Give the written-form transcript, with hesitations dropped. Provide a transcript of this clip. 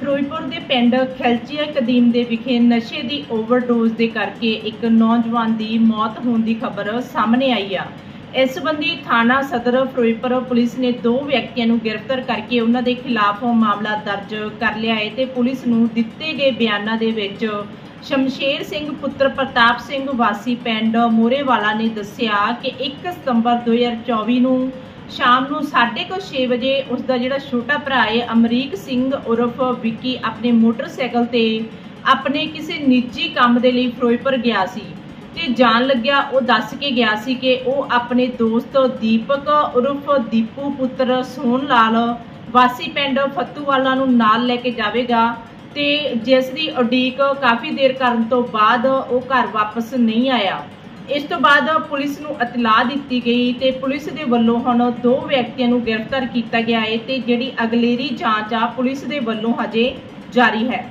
ਫਿਰੋਜ਼ਪੁਰ ਦੇ ਪਿੰਡ ਖਿਲਚੀਆ ਕਦੀਮ ਦੇ ਵਿਖੇ ਨਸ਼ੇ ਦੀ ਓਵਰਡੋਜ਼ ਦੇ ਕਰਕੇ ਇੱਕ ਨੌਜਵਾਨ ਦੀ ਮੌਤ ਹੋਣ ਦੀ ਖਬਰ ਸਾਹਮਣੇ ਆਈ ਆ। ਇਸ ਸੰਬੰਧੀ ਥਾਣਾ ਸਦਰ ਫਿਰੋਜ਼ਪੁਰ ਪੁਲਿਸ ਨੇ 2 ਵਿਅਕਤੀਆਂ ਨੂੰ ਗ੍ਰਿਫਤਾਰ ਕਰਕੇ ਉਹਨਾਂ ਦੇ ਖਿਲਾਫ ਮਾਮਲਾ ਦਰਜ ਕਰ ਲਿਆ ਹੈ ਤੇ ਪੁਲਿਸ ਨੂੰ ਦਿੱਤੇ ਗਏ ਬਿਆਨਾਂ ਦੇ ਵਿੱਚ ਸ਼ਮਸ਼ੇਰ ਸਿੰਘ ਪੁੱਤਰ ਪ੍ਰਤਾਪ ਸਿੰਘ ਵਾਸੀ ਪਿੰਡ ਮੋਰੇਵਾਲਾ ਨੇ ਦੱਸਿਆ ਕਿ 1 ਸਤੰਬਰ 2024 ਨੂੰ शाम ਨੂੰ 6:30 ਵਜੇ उसका जिहड़ा छोटा भरा है अमरीक सिंह उर्फ विक्की अपने मोटरसाइकिल ते अपने किसी निजी काम के लिए फिरोजपुर गया सी ते जान लग्या वो दस के गया सी कि वो अपने दोस्त दीपक उर्फ दीपू पुत्र सोहन लाल वासी पिंड फत्तूवाला नूं नाल लैके जावेगा ते जिस दी उडीक काफ़ी देर करन तो बाद वो घर वापस नहीं आया। इस तो बाद पुलिस नूं इतलाह दी गई तो पुलिस के वलों हुण 2 व्यक्तियों नूं गिरफ्तार किया गया है ते जिहड़ी अगलेरी जांच आ पुलिस के वलों हजे जारी है।